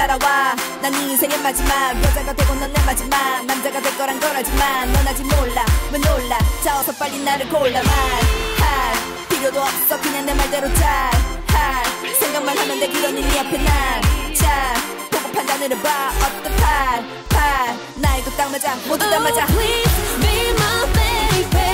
따라와 난 네 인생의 마지막 여자가 되고 넌 내 마지막 남자가 될 거란 걸 알지만 넌 아직 몰라 왜 놀라 자 어서 빨리 나를 골라 말할 필요도 없어 그냥 내 말대로 잘할 생각만 하면 돼 그러니 네 앞에 난자 보고 판단을 해봐 어떡할 나이도 딱 맞아 모두 다 맞아 Please be my baby